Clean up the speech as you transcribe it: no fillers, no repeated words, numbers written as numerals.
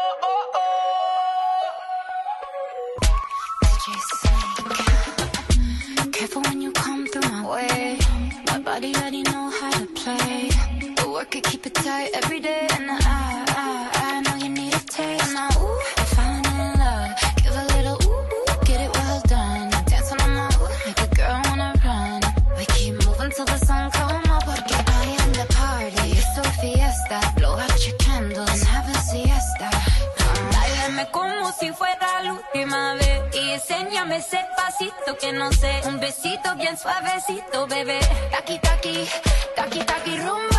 DJ Snake. Careful when you come through my way. My body already know how to play. But work it, keep it tight every day. And I know you need a taste. And now, ooh, I'm falling in love. Give a little ooh, get it well done. Dancing on my ooh, make a girl wanna run. We keep moving till the sun come up. Porque I am the party. It's so fiesta. Blow out your candles and have a siesta. Báilame como si fuera la última vez. Y enséñame ese pasito que no sé. Un besito bien suavecito, bebé. Taki, taki, taki, taki, rumba.